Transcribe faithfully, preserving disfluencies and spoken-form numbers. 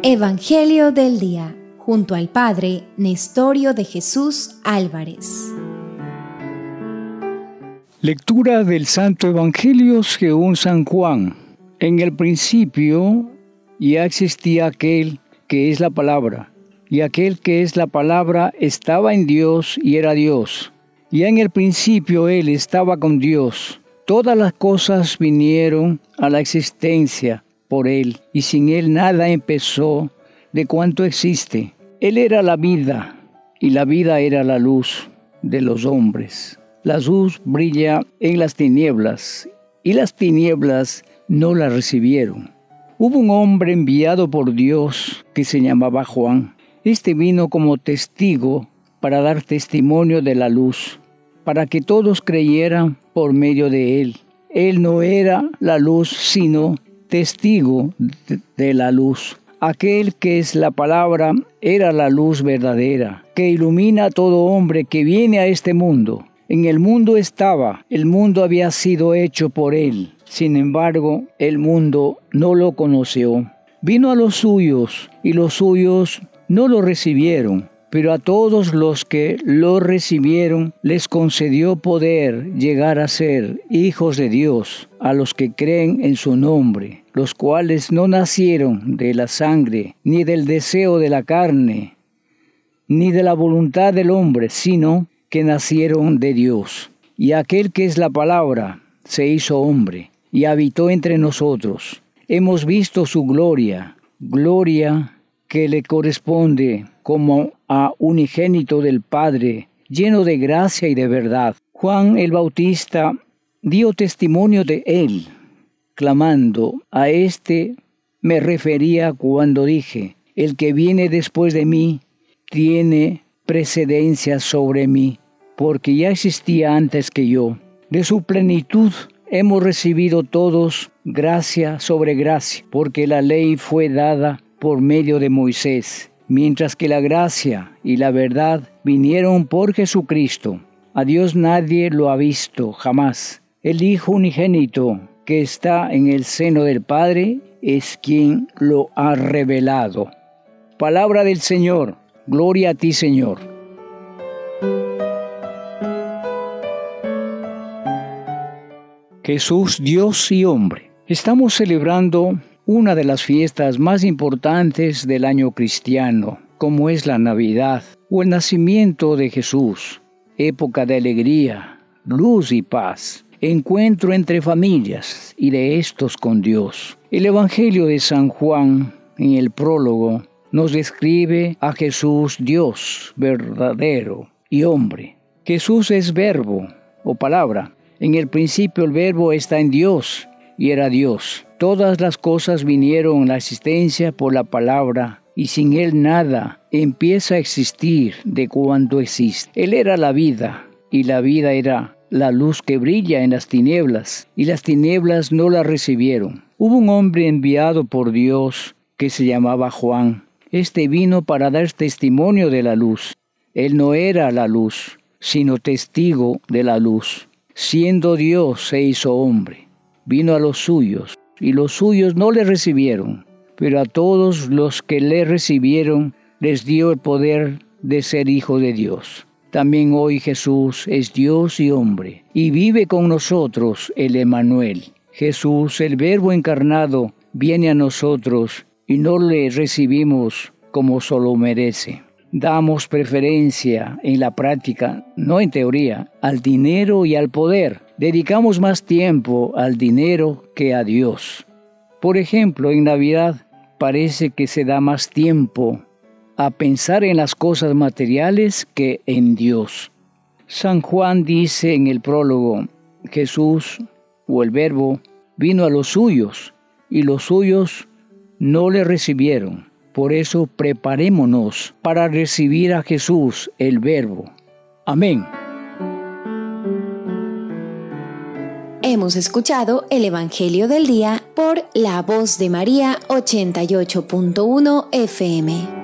Evangelio del Día, junto al Padre Nestorio de Jesús Álvarez. Lectura del Santo Evangelio según San Juan. En el principio ya existía aquel que es la palabra, y aquel que es la palabra estaba en Dios y era Dios. Y en el principio Él estaba con Dios. Todas las cosas vinieron a la existencia por Él, y sin Él nada empezó de cuanto existe. Él era la vida, y la vida era la luz de los hombres. La luz brilla en las tinieblas, y las tinieblas no la recibieron. Hubo un hombre enviado por Dios que se llamaba Juan. Este vino como testigo para dar testimonio de la luz, para que todos creyeran por medio de él. Él no era la luz, sino testigo de la luz. Aquel que es la palabra era la luz verdadera, que ilumina a todo hombre que viene a este mundo. En el mundo estaba, el mundo había sido hecho por él. Sin embargo, el mundo no lo conoció. Vino a los suyos, y los suyos no lo recibieron. Pero a todos los que lo recibieron les concedió poder llegar a ser hijos de Dios, a los que creen en su nombre, los cuales no nacieron de la sangre, ni del deseo de la carne, ni de la voluntad del hombre, sino que nacieron de Dios. Y aquel que es la palabra se hizo hombre, y habitó entre nosotros. Hemos visto su gloria, gloria que le corresponde como a unigénito del Padre, lleno de gracia y de verdad. Juan el Bautista dio testimonio de él, clamando: a este me refería cuando dije, el que viene después de mí tiene precedencia sobre mí, porque ya existía antes que yo. De su plenitud hemos recibido todos gracia sobre gracia, porque la ley fue dada por medio de Moisés, mientras que la gracia y la verdad vinieron por Jesucristo. A Dios nadie lo ha visto jamás. El Hijo unigénito que está en el seno del Padre es quien lo ha revelado. Palabra del Señor. Gloria a ti, Señor. Jesús, Dios y hombre. Estamos celebrando una de las fiestas más importantes del año cristiano, como es la Navidad o el nacimiento de Jesús, época de alegría, luz y paz, encuentro entre familias y de estos con Dios. El Evangelio de San Juan, en el prólogo, nos describe a Jesús, Dios verdadero y hombre. Jesús es verbo o palabra. En el principio el verbo está en Dios y era Dios. Todas las cosas vinieron a la existencia por la palabra, y sin Él nada empieza a existir de cuanto existe. Él era la vida, y la vida era la luz que brilla en las tinieblas, y las tinieblas no la recibieron. Hubo un hombre enviado por Dios que se llamaba Juan. Este vino para dar testimonio de la luz. Él no era la luz, sino testigo de la luz. Siendo Dios, se hizo hombre. Vino a los suyos, y los suyos no le recibieron, pero a todos los que le recibieron les dio el poder de ser hijo de Dios. También hoy Jesús es Dios y hombre, y vive con nosotros el Emmanuel. Jesús, el Verbo encarnado, viene a nosotros y no le recibimos como solo merece. Damos preferencia en la práctica, no en teoría, al dinero y al poder. Dedicamos más tiempo al dinero que a Dios. Por ejemplo, en Navidad parece que se da más tiempo a pensar en las cosas materiales que en Dios. San Juan dice en el prólogo: Jesús, o el Verbo, vino a los suyos, y los suyos no le recibieron. Por eso preparémonos para recibir a Jesús, el Verbo. Amén. Hemos escuchado el Evangelio del Día por La Voz de María ochenta y ocho punto uno F M.